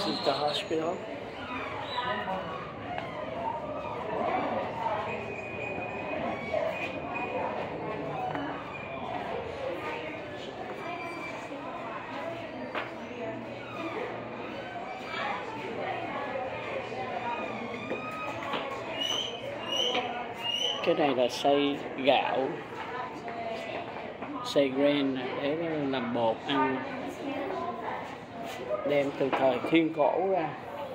This is the hospital. Cái này là xay gạo, xay grain để làm bột ăn, đem từ thời thiên cổ ra.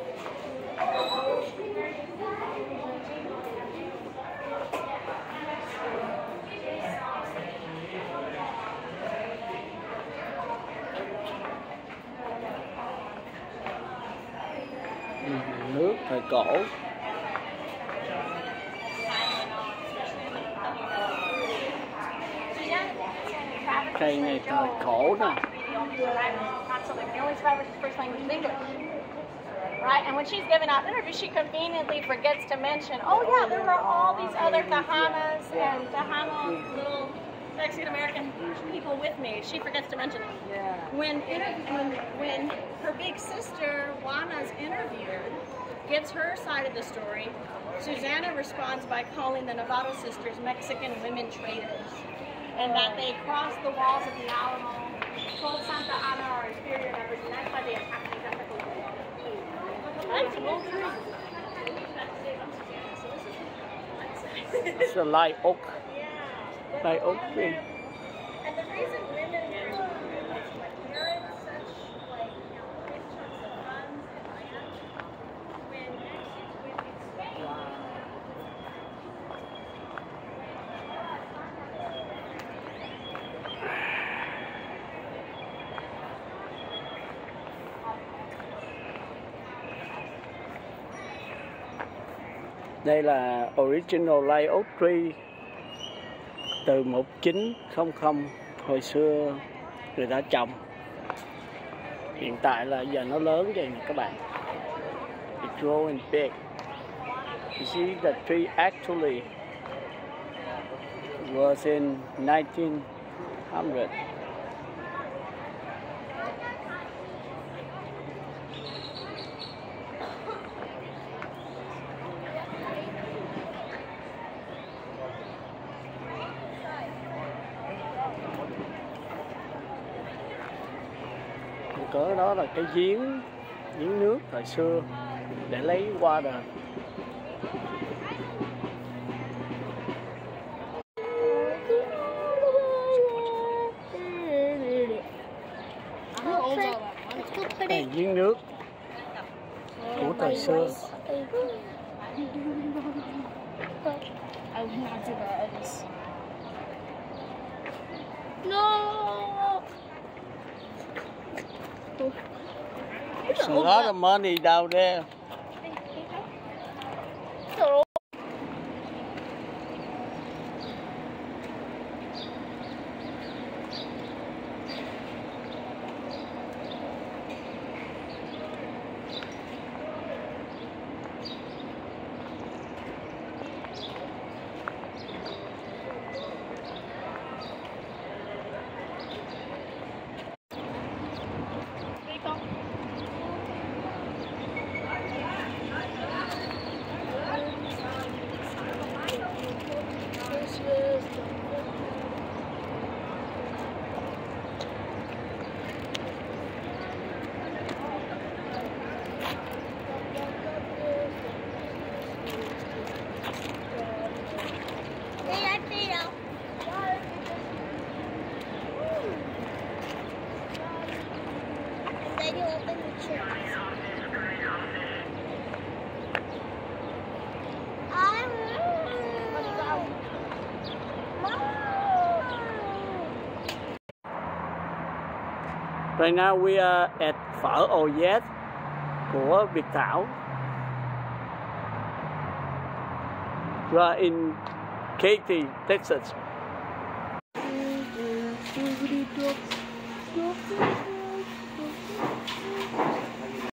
Nước thời cổ. Cây này thời cổ nè. Right, and when she's giving out interviews, she conveniently forgets to mention, oh yeah, there were all these other Kahanas and Kahana little Mexican American people with me. She forgets to mention them. Yeah. When her big sister Juana's interviewed, gives her side of the story, Susana responds by calling the Navarro sisters Mexican women traders, and that they crossed the walls of the Alamo, told Santa Ana our inferior numbers, and that's why they attacked the It's a light oak. Yeah. Light oak tree. And the reason women inherit such big chunks of funds and land when Đây là original light oak tree từ 1900 hồi xưa người ta trồng. Hiện tại là giờ nó lớn vậy nè các bạn. It's growing big. You see the tree actually was in 1900. Cỡ đó là cái giếng nước thời xưa để lấy water. Đây giếng nước của thời xưa. There's a lot of money down there. Right now we are at phở Oyet của Việt Thảo. We are in Katy, Texas.